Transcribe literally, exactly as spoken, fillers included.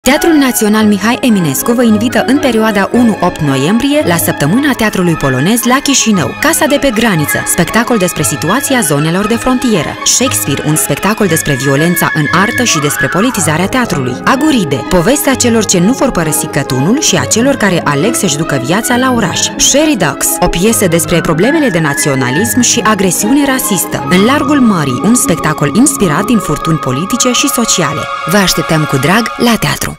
Teatrul Național Mihai Eminescu vă invită în perioada unu opt noiembrie la Săptămâna Teatrului Polonez la Chișinău. Casa de pe graniță, spectacol despre situația zonelor de frontieră. Shakespeare, un spectacol despre violența în artă și despre politizarea teatrului. Aguride, povestea celor ce nu vor părăsi cătunul și a celor care aleg să-și ducă viața la oraș. Sherry Ducks, o piesă despre problemele de naționalism și agresiune rasistă. În largul mării, un spectacol inspirat din furtuni politice și sociale. Vă așteptăm cu drag la teatru!